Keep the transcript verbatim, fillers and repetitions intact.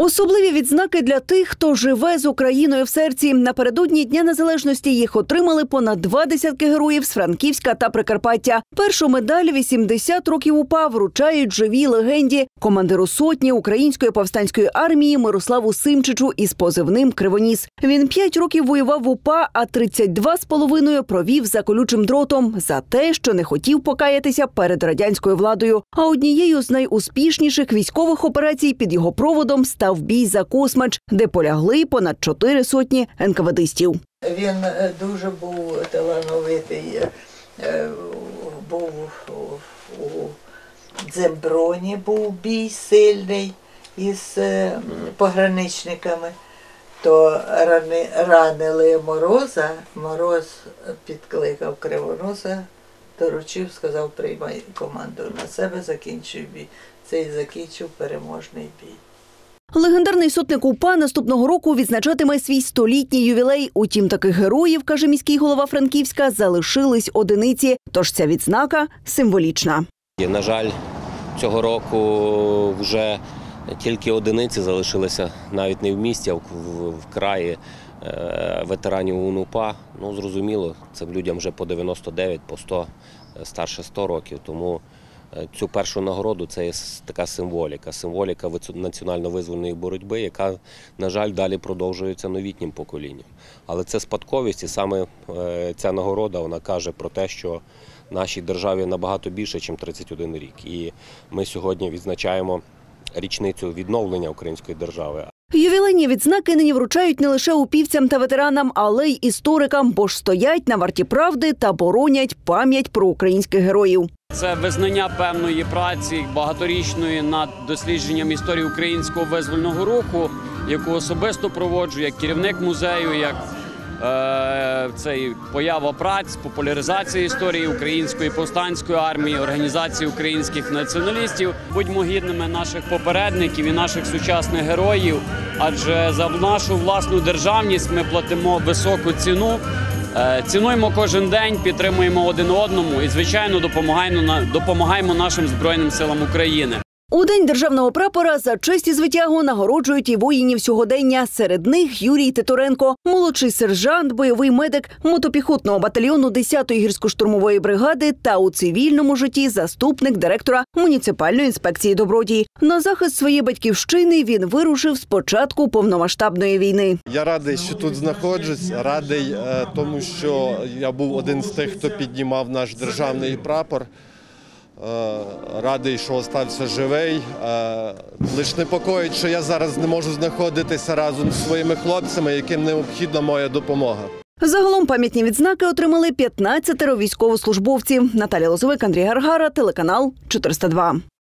Особливі відзнаки для тих, хто живе з Україною в серці. Напередодні Дня Незалежності їх отримали понад два десятки героїв з Франківська та Прикарпаття. Першу медаль «вісімдесят років УПА» вручають живій легенді – командиру сотні Української повстанської армії Мирославу Симчичу із позивним «Кривоніс». Він п'ять років воював в УПА, а тридцять два з половиною провів за колючим дротом за те, що не хотів покаятися перед радянською владою. А однією з найуспішніших військових операцій під його проводом став бій за Космач, де полягли понад чотири сотні енкаведистів. Він дуже був талановитий, був у Дземброні, був бій сильний із пограничниками. То рани, ранили Мороза, Мороз підкликав Кривоноса, доручив, сказав, приймай команду на себе, закінчуй бій. Цей закінчив переможний бій. Легендарний сотник УПА наступного року відзначатиме свій столітній ювілей. Утім, таких героїв, каже міський голова Франківська, залишились одиниці. Тож ця відзнака символічна. На жаль, цього року вже тільки одиниці залишилися навіть не в місті, а в, в краї ветеранів УНУПА. Ну, зрозуміло, це людям вже по дев'яносто дев'ять, по сто, старше сто років. Тому цю першу нагороду – це є така символіка. Символіка національно-визвольної боротьби, яка, на жаль, далі продовжується новітнім поколінням. Але це спадковість, і саме ця нагорода, вона каже про те, що нашій державі набагато більше, ніж тридцять один рік. І ми сьогодні відзначаємо річницю відновлення української держави. Ювілейні відзнаки нині вручають не лише упівцям та ветеранам, але й історикам, бо ж стоять на варті правди та боронять пам'ять про українських героїв. Це визнання певної праці багаторічної над дослідженням історії українського визвольного руху, яку особисто проводжу як керівник музею, як е, цей поява праць, популяризація історії української повстанської армії, організації українських націоналістів. Будьмо гідними наших попередників і наших сучасних героїв, адже за нашу власну державність ми платимо високу ціну. Цінуємо кожен день, підтримуємо один одному і, звичайно, допомагаємо, допомагаємо нашим Збройним силам України. У День державного прапора за честь і звитягу нагороджують і воїнів сьогодення. Серед них Юрій Титуренко, молодший сержант, бойовий медик мотопіхотного батальйону десятої гірсько-штурмової бригади та у цивільному житті заступник директора муніципальної інспекції добродій. На захист своєї батьківщини він вирушив з початку повномасштабної війни. Я радий, що тут знаходжусь, радий тому, що я був один з тих, хто піднімав наш державний прапор. Радий, що остався живий. Лише непокоїть, що я зараз не можу знаходитися разом з своїми хлопцями, яким необхідна моя допомога. Загалом пам'ятні відзнаки отримали п'ятнадцятеро військовослужбовців. Наталія Лозовик, Андрій Гаргара, телеканал чотириста два.